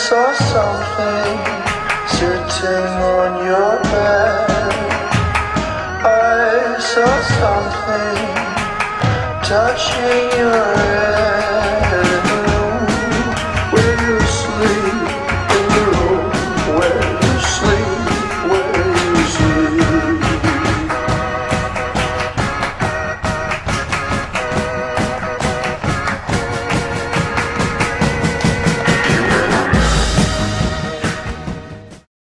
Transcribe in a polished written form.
saw something sitting on your bed. I saw something touching your head.